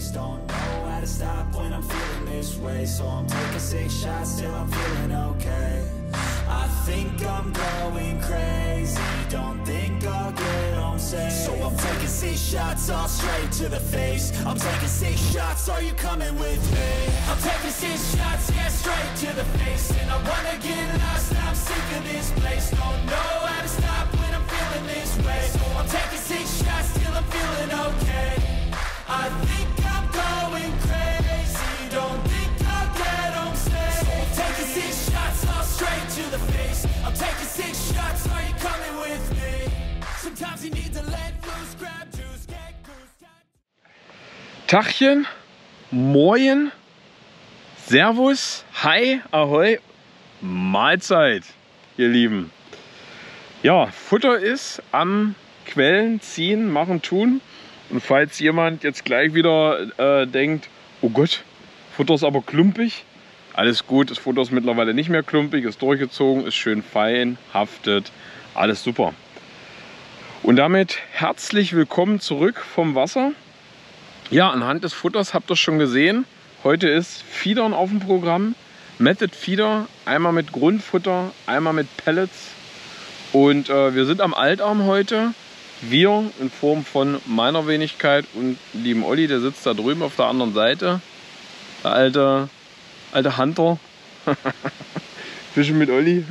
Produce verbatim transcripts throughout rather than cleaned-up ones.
face. Don't know how to stop when I'm feeling this way, so I'm taking six shots till I'm feeling okay. I think I'm going crazy, don't think I'll get home safe. So I'm taking six shots all straight to the face. I'm taking six shots, are you coming with me? I'm taking six shots, yeah, straight to the face. And I wanna get lost, I'm sick of this place. Don't know how to stop when I'm feeling this way. So I'm taking six shots till I'm feeling okay. I think I'm going crazy, don't think I'll get home safe. So I'm taking six shots all straight to the face. I'm taking six shots, are you coming with me? Sometimes you need to let loose, grab juice, get goose. Tachchen, Moin, Servus, Hi, Ahoi, Mahlzeit, ihr Lieben. Ja, Futter ist am Quellen, Ziehen, Machen, Tun. Und falls jemand jetzt gleich wieder äh, denkt, oh Gott, Futter ist aber klumpig, alles gut, das Futter ist mittlerweile nicht mehr klumpig, ist durchgezogen, ist schön fein, haftet, alles super. Und damit herzlich willkommen zurück vom Wasser. Ja, anhand des Futters habt ihr schon gesehen, heute ist Feedern auf dem Programm. Method Feeder, einmal mit Grundfutter, einmal mit Pellets. Und äh, wir sind am Altarm heute. Wir in Form von meiner Wenigkeit und lieben Olli, der sitzt da drüben auf der anderen Seite. Der alte, alte Hunter. Fischen mit Olli.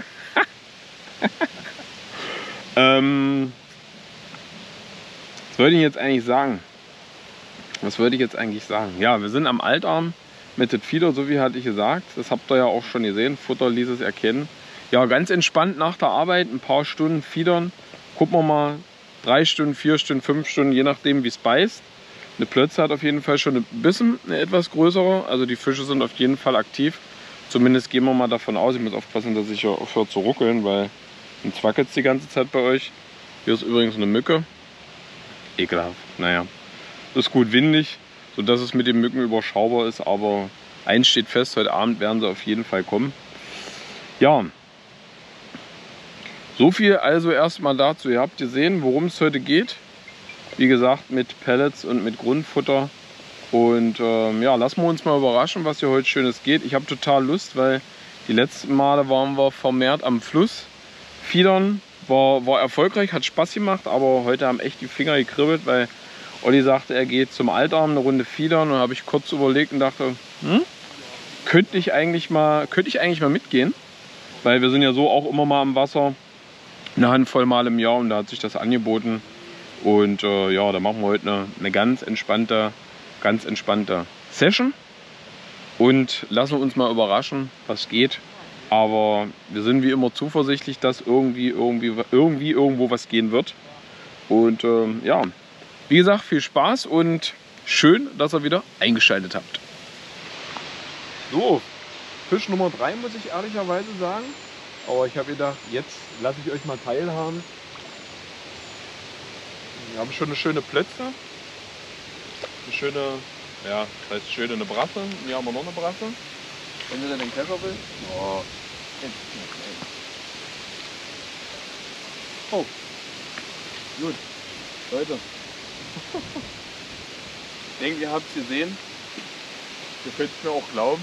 ähm, was wollte ich jetzt eigentlich sagen? Was wollte ich jetzt eigentlich sagen? Ja, wir sind am Altarm mit dem Feeder, so wie hatte ich gesagt. Das habt ihr ja auch schon gesehen. Futter ließ es erkennen. Ja, ganz entspannt nach der Arbeit, ein paar Stunden Feedern. Gucken wir mal. Drei Stunden, vier Stunden, fünf Stunden, je nachdem wie es beißt. Eine Plötze hat auf jeden Fall schon ein bisschen eine etwas größere. Also die Fische sind auf jeden Fall aktiv. Zumindest gehen wir mal davon aus. Ich muss aufpassen, dass ich hier aufhöre zu ruckeln, weil sonst wackelt es die ganze Zeit bei euch. Hier ist übrigens eine Mücke. Ekelhaft. Naja, ist gut windig, sodass es mit den Mücken überschaubar ist. Aber eins steht fest, heute Abend werden sie auf jeden Fall kommen. Ja. So viel also erstmal dazu. Ihr habt gesehen, worum es heute geht. Wie gesagt, mit Pellets und mit Grundfutter. Und ähm, ja, lassen wir uns mal überraschen, was hier heute Schönes geht. Ich habe total Lust, weil die letzten Male waren wir vermehrt am Fluss. Feedern war, war erfolgreich, hat Spaß gemacht, aber heute haben echt die Finger gekribbelt, weil Olli sagte, er geht zum Altarm eine Runde Feedern. Und da habe ich kurz überlegt und dachte, hm, könnte ich eigentlich mal, könnte ich eigentlich mal mitgehen? Weil wir sind ja so auch immer mal am Wasser. Eine Handvoll Mal im Jahr und da hat sich das angeboten. Und äh, ja, da machen wir heute eine, eine ganz entspannte, ganz entspannte Session. Und lassen uns mal überraschen, was geht. Aber wir sind wie immer zuversichtlich, dass irgendwie, irgendwie, irgendwie irgendwo was gehen wird. Und äh, ja, wie gesagt, viel Spaß und schön, dass ihr wieder eingeschaltet habt. So, Fisch Nummer drei muss ich ehrlicherweise sagen. Aber ich habe gedacht, jetzt lasse ich euch mal teilhaben. Wir haben schon eine schöne Plötze. Eine schöne, ja, das heißt schöne eine Brasse. Hier haben wir noch eine Brasse. Wenn ihr denn den Kescher will. Oh. Oh. Gut. Leute. Ich denke, ihr habt es gesehen. Ihr könnt es mir auch glauben.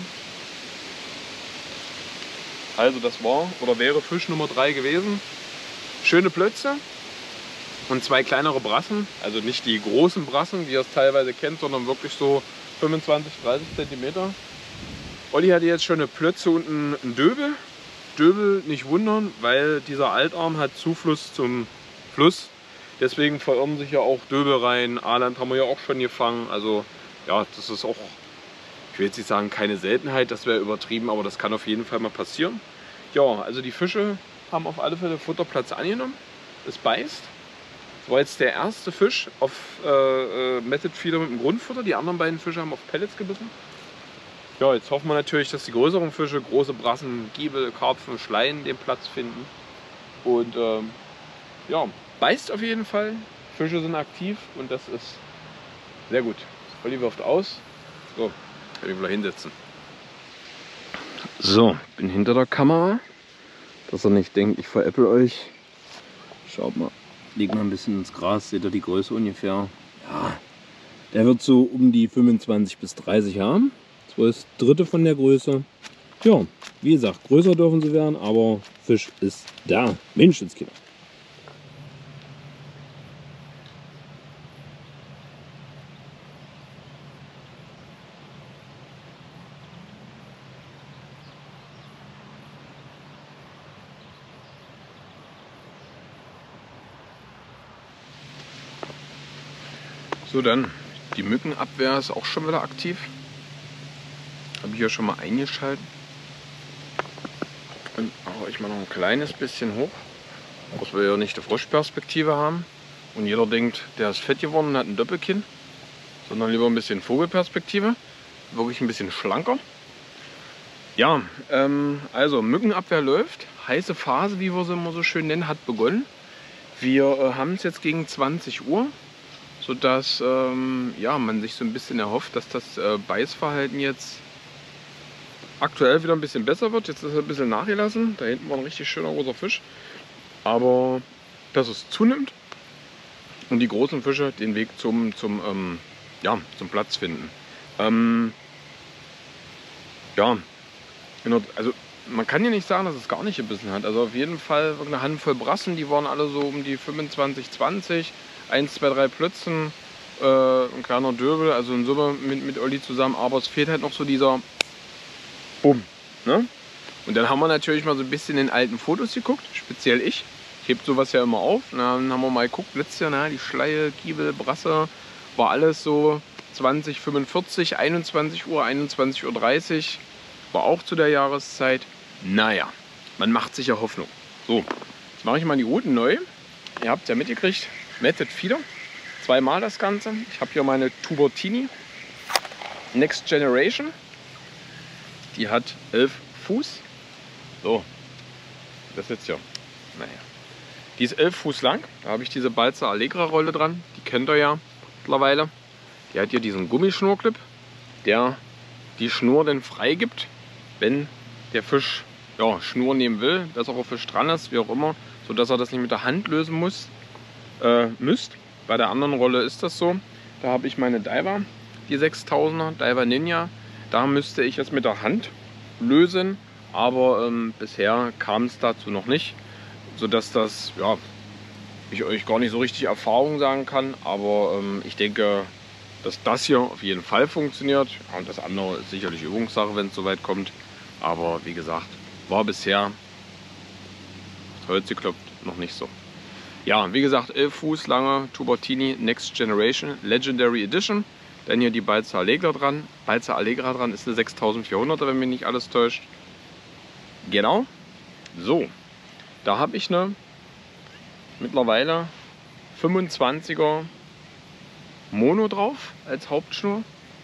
Also das war oder wäre Fisch Nummer drei gewesen. Schöne Plötze und zwei kleinere Brassen. Also nicht die großen Brassen, wie ihr es teilweise kennt, sondern wirklich so fünfundzwanzig, dreißig Zentimeter. Olli hatte jetzt schon eine Plötze und einen Döbel. Döbel nicht wundern, weil dieser Altarm hat Zufluss zum Fluss. Deswegen verirren sich ja auch Döbel rein. Aaland haben wir ja auch schon gefangen. Also ja, das ist auch, ich will jetzt nicht sagen keine Seltenheit, das wäre übertrieben, aber das kann auf jeden Fall mal passieren. Ja, also die Fische haben auf alle Fälle Futterplatz angenommen. Es beißt. Das war jetzt der erste Fisch auf äh, Method Feeder mit dem Grundfutter. Die anderen beiden Fische haben auf Pellets gebissen. Ja, jetzt hoffen wir natürlich, dass die größeren Fische, große Brassen, Giebel, Karpfen, Schleien den Platz finden. Und ähm, ja, beißt auf jeden Fall. Fische sind aktiv und das ist sehr gut. Olli wirft aus. So, kann ich wieder hinsetzen. So, bin hinter der Kamera, dass ihr nicht denkt, ich veräpple euch. Schaut mal, legt mal ein bisschen ins Gras, seht ihr die Größe ungefähr. Ja, Der wird so um die fünfundzwanzig bis dreißig haben. So ist dritte von der Größe. Ja, wie gesagt, größer dürfen sie werden, aber Fisch ist da. Menschenskinder. So, dann die Mückenabwehr ist auch schon wieder aktiv. Habe ich ja schon mal eingeschaltet. Und mache ich mal noch ein kleines bisschen hoch, dass wir ja nicht die Froschperspektive haben. Und jeder denkt, der ist fett geworden und hat ein Doppelkinn, sondern lieber ein bisschen Vogelperspektive. Wirklich ein bisschen schlanker. Ja, ähm, also Mückenabwehr läuft. Heiße Phase, wie wir sie immer so schön nennen, hat begonnen. Wir äh, haben es jetzt gegen zwanzig Uhr. Sodass ähm, ja, man sich so ein bisschen erhofft, dass das äh, Beißverhalten jetzt aktuell wieder ein bisschen besser wird. Jetzt ist er ein bisschen nachgelassen. Da hinten war ein richtig schöner großer Fisch. Aber dass es zunimmt und die großen Fische den Weg zum, zum, ähm, ja, zum Platz finden. Ähm, ja, also man kann ja nicht sagen, dass es gar nicht gebissen hat. Also auf jeden Fall eine Handvoll Brassen, die waren alle so um die fünfundzwanzig, zwanzig. eins, zwei, drei Plötzen, äh, ein kleiner Döbel, also in Summe mit, mit Olli zusammen, aber es fehlt halt noch so dieser Bumm. Ne? Und dann haben wir natürlich mal so ein bisschen in alten Fotos geguckt, speziell ich. Ich heb sowas ja immer auf. Und dann haben wir mal geguckt, letztes Jahr, na, die Schleie, Kiebel, Brasse, war alles so zwanzig, fünfundvierzig, einundzwanzig Uhr, einundzwanzig Uhr dreißig, war auch zu der Jahreszeit. Naja, man macht sich ja Hoffnung. So, jetzt mache ich mal die Routen neu. Ihr habt ja mitgekriegt, Method Feeder, zweimal das Ganze. Ich habe hier meine Tubertini Next Generation. Die hat elf Fuß. So, das jetzt hier. Naja. Die ist elf Fuß lang. Da habe ich diese Balsa Allegra Rolle dran. Die kennt ihr ja mittlerweile. Die hat hier diesen Gummischnurclip, der die Schnur dann freigibt, wenn der Fisch ja, Schnur nehmen will, dass auch ein Fisch dran ist, wie auch immer, sodass er das nicht mit der Hand lösen muss. Äh, müsst. Bei der anderen Rolle ist das so. Da habe ich meine Daiwa, die sechstausender, Daiwa Ninja. Da müsste ich es mit der Hand lösen, aber ähm, bisher kam es dazu noch nicht, sodass das, ja, ich euch gar nicht so richtig Erfahrung sagen kann, aber ähm, ich denke, dass das hier auf jeden Fall funktioniert. Ja, und das andere ist sicherlich Übungssache, wenn es soweit kommt. Aber wie gesagt, war bisher, Holz geklopft, noch nicht so. Ja, wie gesagt, elf Fuß lange Tubertini Next Generation Legendary Edition. Dann hier die Balsa Allegra dran. Balsa Allegra dran ist eine sechstausendvierhunderter, wenn mich nicht alles täuscht. Genau. So, da habe ich eine mittlerweile fünfundzwanziger Mono drauf als Hauptschnur.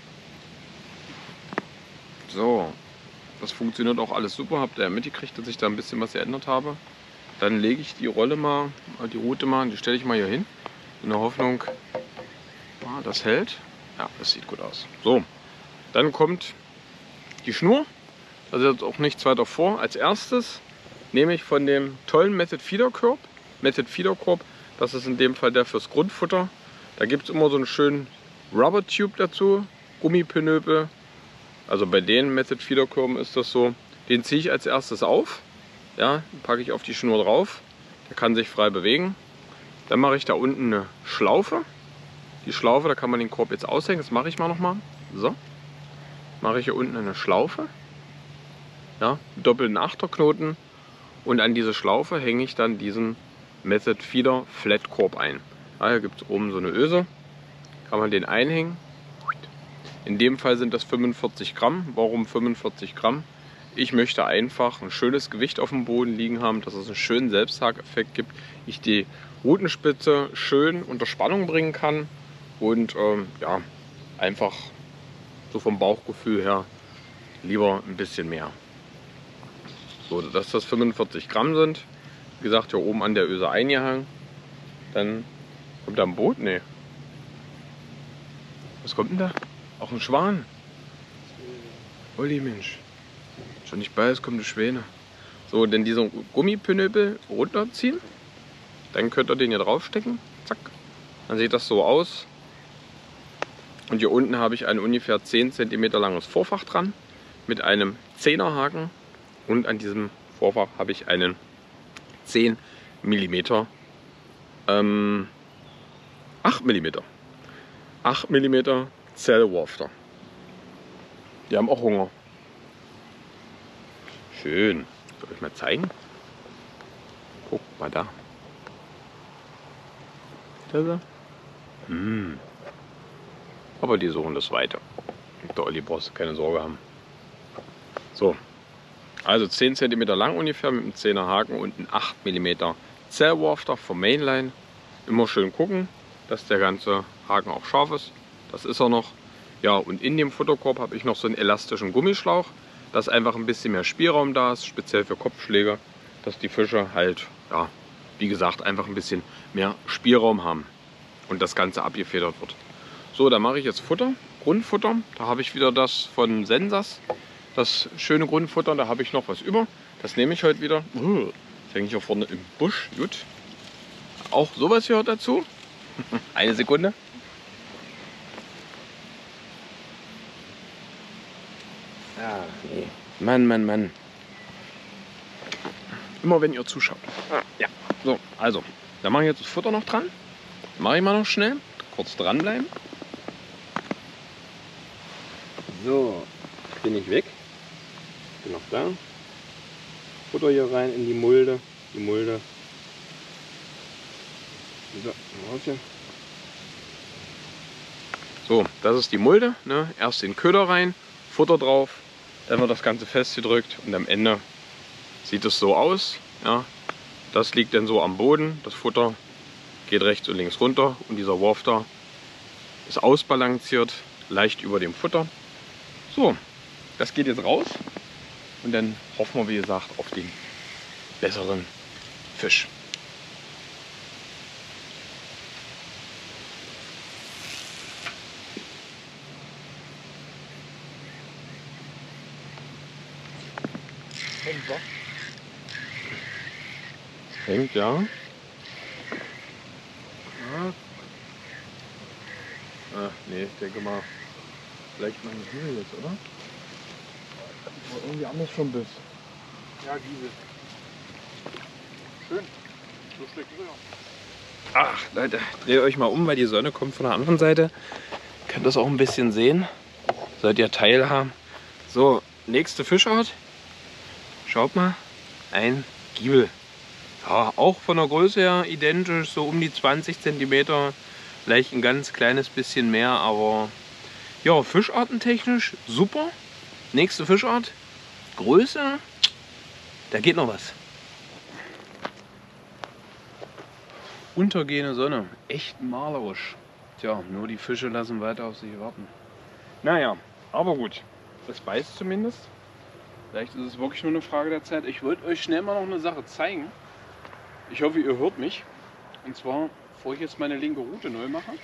So, das funktioniert auch alles super. Habt ihr ja mitgekriegt, dass ich da ein bisschen was geändert habe. Dann lege ich die Rolle mal, die Route mal, die stelle ich mal hier hin. In der Hoffnung, ah, das hält. Ja, das sieht gut aus. So, dann kommt die Schnur. Das ist jetzt auch nichts weiter vor. Als erstes nehme ich von dem tollen Method Feeder Korb. Method Feeder Korb, das ist in dem Fall der fürs Grundfutter. Da gibt es immer so einen schönen Rubber Tube dazu, Gummipinöpel. Also bei den Method Feeder Körben ist das so. Den ziehe ich als erstes auf. Ja, packe ich auf die Schnur drauf. Der kann sich frei bewegen. Dann mache ich da unten eine Schlaufe. Die Schlaufe, da kann man den Korb jetzt aushängen. Das mache ich mal nochmal. So. Mache ich hier unten eine Schlaufe. Ja, doppelten Achterknoten. Und an diese Schlaufe hänge ich dann diesen Method Feeder Flat Korb ein. Ja, hier gibt es oben so eine Öse. Kann man den einhängen. In dem Fall sind das fünfundvierzig Gramm. Warum fünfundvierzig Gramm? Ich möchte einfach ein schönes Gewicht auf dem Boden liegen haben, dass es einen schönen Selbsthakeffekt gibt. Ich die Rutenspitze schön unter Spannung bringen kann und ähm, ja, einfach so vom Bauchgefühl her lieber ein bisschen mehr. So, dass das fünfundvierzig Gramm sind. Wie gesagt, hier oben an der Öse eingehangen. Dann kommt da ein Boot? Nee. Was kommt denn da? Auch ein Schwan. Olli, Mensch. Schon nicht bei, es kommt eine Schwäne. So, dann diesen Gummipinöpel runterziehen. Dann könnt ihr den hier draufstecken. Zack. Dann sieht das so aus. Und hier unten habe ich ein ungefähr zehn Zentimeter langes Vorfach dran mit einem zehner Haken. Und an diesem Vorfach habe ich einen zehn Millimeter, ähm, acht Millimeter, acht Millimeter Zellwafter. Die haben auch Hunger. Schön. Soll ich mal zeigen? Guck mal da. Da, da. Hm. Aber die suchen das Weite. Der Olli brauchst du keine Sorge haben. So. Also zehn Zentimeter lang ungefähr mit einem zehner Haken und ein acht Millimeter Zellwafter vom Mainline. Immer schön gucken, dass der ganze Haken auch scharf ist. Das ist er noch. Ja, und in dem Futterkorb habe ich noch so einen elastischen Gummischlauch, dass einfach ein bisschen mehr Spielraum da ist, speziell für Kopfschläge, dass die Fische halt, ja, wie gesagt, einfach ein bisschen mehr Spielraum haben und das Ganze abgefedert wird. So, da mache ich jetzt Futter, Grundfutter. Da habe ich wieder das von Sensas, das schöne Grundfutter. Da habe ich noch was über. Das nehme ich heute wieder. Jetzt hänge ich hier vorne im Busch. Gut. Auch sowas gehört dazu. Eine Sekunde. Ah, nee. Mann, Mann, Mann. Immer wenn ihr zuschaut. Ja. So, also, da mache ich jetzt das Futter noch dran. Mache ich mal noch schnell. Kurz dranbleiben. So, bin ich weg. Bin noch da. Futter hier rein in die Mulde. Die Mulde. So, raus hier. So, das ist die Mulde. Ne? Erst den Köder rein, Futter drauf, dann wird das Ganze festgedrückt und am Ende sieht es so aus. Ja? Das liegt dann so am Boden. Das Futter geht rechts und links runter und dieser Wafter ist ausbalanciert, leicht über dem Futter. So, das geht jetzt raus und dann hoffen wir, wie gesagt, auf den besseren Fisch. Hängt, ja. Ah, nee, ich denke mal, vielleicht mal nicht mehr jetzt, oder? Aber irgendwie anders schon Biss. Ja, Giesel. Schön. So schlecht ist er ja. Ach, Leute, dreht euch mal um, weil die Sonne kommt von der anderen Seite. Könnt das auch ein bisschen sehen. Sollt ihr teilhaben. So, nächste Fischart. Schaut mal, ein Giebel. Ja, auch von der Größe her identisch, so um die zwanzig Zentimeter. Vielleicht ein ganz kleines bisschen mehr, aber ja, fischartentechnisch super. Nächste Fischart. Größe, da geht noch was. Untergehende Sonne, echt malerisch. Tja, nur die Fische lassen weiter auf sich warten. Naja, aber gut, es beißt zumindest. Vielleicht ist es wirklich nur eine Frage der Zeit. Ich wollte euch schnell mal noch eine Sache zeigen. Ich hoffe, ihr hört mich. Und zwar, bevor ich jetzt meine linke Route neu mache,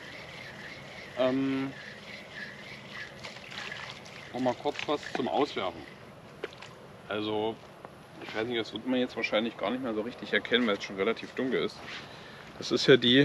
ähm, noch mal kurz was zum Auswerfen. Also, ich weiß nicht, das wird man jetzt wahrscheinlich gar nicht mehr so richtig erkennen, weil es schon relativ dunkel ist. Das ist ja die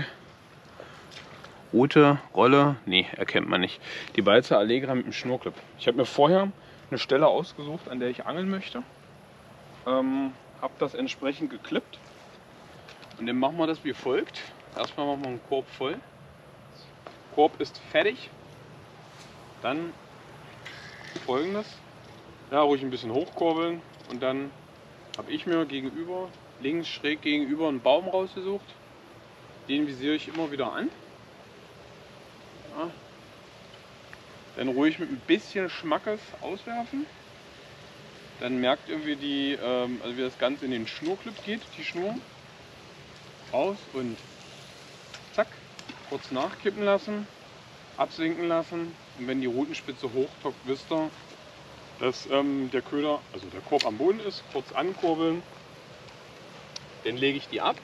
rote Rolle, nee, erkennt man nicht. Die Balzer Allegra mit dem Schnurrclip. Ich habe mir vorher eine Stelle ausgesucht, an der ich angeln möchte. Ähm, habe das entsprechend geklippt. Und dann machen wir das wie folgt. Erstmal machen wir einen Korb voll. Korb ist fertig. Dann Folgendes. Ja, ruhig ein bisschen hochkurbeln. Und dann habe ich mir gegenüber, links schräg gegenüber, einen Baum rausgesucht. Den visiere ich immer wieder an. Ja. Dann ruhig mit ein bisschen Schmackes auswerfen. Dann merkt ihr, wie, die, ähm, also wie das Ganze in den Schnurclip geht, die Schnur. Raus und zack, kurz nachkippen lassen, absinken lassen. Und wenn die Rutenspitze hochtockt, wisst ihr, dass ähm, der Köder, also der Korb am Boden ist. Kurz ankurbeln. Dann lege ich die ab.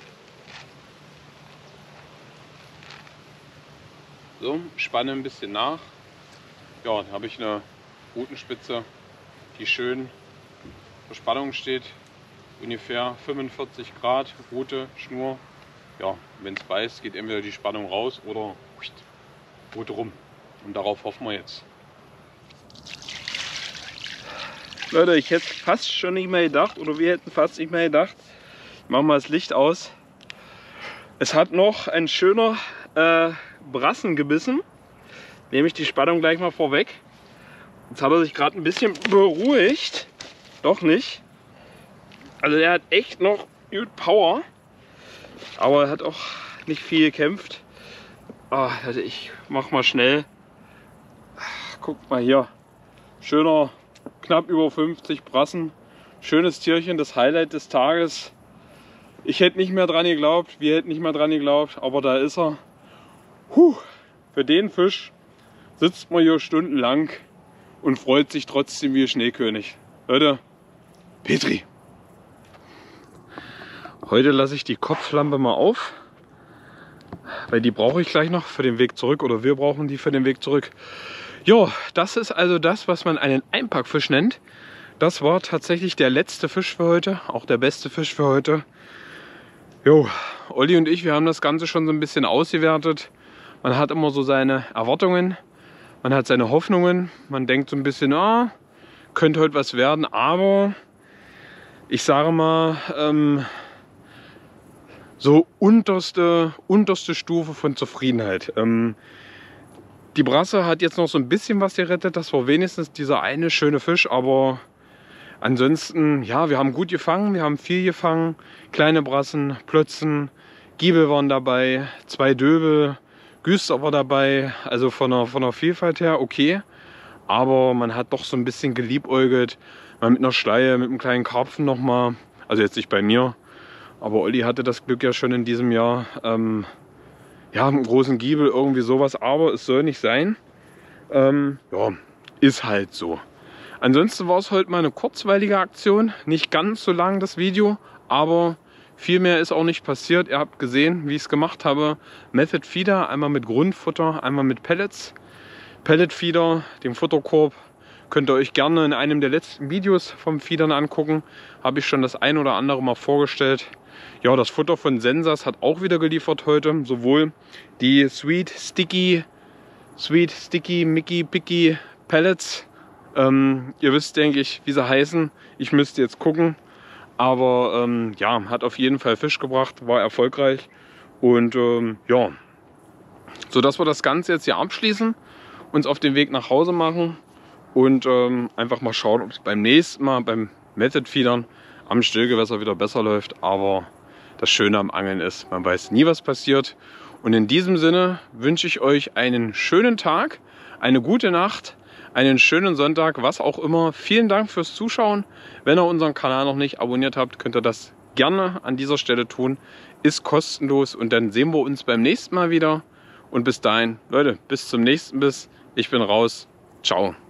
So, spanne ein bisschen nach. Ja, dann habe ich eine Rutenspitze, die schön zur Spannung steht. Ungefähr fünfundvierzig Grad, Rute, Schnur. Ja, wenn es beißt, geht entweder die Spannung raus oder Rute rum. Und darauf hoffen wir jetzt. Leute, ich hätte fast schon nicht mehr gedacht, oder wir hätten fast nicht mehr gedacht. Ich mache mal das Licht aus. Es hat noch ein schöner äh, Brassen gebissen. Nehme ich die Spannung gleich mal vorweg. Jetzt hat er sich gerade ein bisschen beruhigt. Doch nicht. Also der hat echt noch gut Power. Aber er hat auch nicht viel gekämpft. Ah, also ich mach mal schnell. Guckt mal hier. Schöner, knapp über fünfzig Brassen. Schönes Tierchen, das Highlight des Tages. Ich hätte nicht mehr dran geglaubt, wir hätten nicht mehr dran geglaubt, aber da ist er. Puh, für den Fisch sitzt man hier stundenlang und freut sich trotzdem wie ein Schneekönig. Leute, Petri. Heute lasse ich die Kopflampe mal auf, weil die brauche ich gleich noch für den Weg zurück, oder wir brauchen die für den Weg zurück. Jo, das ist also das, was man einen Einpackfisch nennt. Das war tatsächlich der letzte Fisch für heute, auch der beste Fisch für heute. Jo, Olli und ich, wir haben das Ganze schon so ein bisschen ausgewertet. Man hat immer so seine Erwartungen, man hat seine Hoffnungen, man denkt so ein bisschen, ah, könnte heute was werden, aber ich sage mal, ähm, so unterste, unterste Stufe von Zufriedenheit. Ähm, die Brasse hat jetzt noch so ein bisschen was gerettet, das war wenigstens dieser eine schöne Fisch, aber ansonsten, ja, wir haben gut gefangen, wir haben viel gefangen. Kleine Brassen, Plötzen, Giebel waren dabei, zwei Döbel, Güster war dabei. Also von der, von der Vielfalt her okay. Aber man hat doch so ein bisschen geliebäugelt. Mal mit einer Schleie, mit einem kleinen Karpfen nochmal. Also jetzt nicht bei mir. Aber Olli hatte das Glück ja schon in diesem Jahr. Ähm, ja, mit einem großen Giebel, irgendwie sowas. Aber es soll nicht sein. Ähm, ja, ist halt so. Ansonsten war es heute mal eine kurzweilige Aktion, nicht ganz so lang das Video, aber viel mehr ist auch nicht passiert. Ihr habt gesehen, wie ich es gemacht habe. Method Feeder, einmal mit Grundfutter, einmal mit Pellets. Pellet Feeder, den Futterkorb, könnt ihr euch gerne in einem der letzten Videos vom Feedern angucken. Habe ich schon das ein oder andere mal vorgestellt. Ja, das Futter von Sensas hat auch wieder geliefert heute. Sowohl die Sweet Sticky, Sweet Sticky Mickey Picky Pellets. Ähm, ihr wisst, denke ich, wie sie heißen. Ich müsste jetzt gucken. Aber ähm, ja, hat auf jeden Fall Fisch gebracht, war erfolgreich. Und ähm, ja, so dass wir das Ganze jetzt hier abschließen, uns auf den Weg nach Hause machen und ähm, einfach mal schauen, ob es beim nächsten Mal beim Method Feedern am Stillgewässer wieder besser läuft. Aber das Schöne am Angeln ist, man weiß nie, was passiert. Und in diesem Sinne wünsche ich euch einen schönen Tag, eine gute Nacht, einen schönen Sonntag, was auch immer. Vielen Dank fürs Zuschauen. Wenn ihr unseren Kanal noch nicht abonniert habt, könnt ihr das gerne an dieser Stelle tun. Ist kostenlos und dann sehen wir uns beim nächsten Mal wieder. Und bis dahin, Leute, bis zum nächsten Biss. Ich bin raus. Ciao.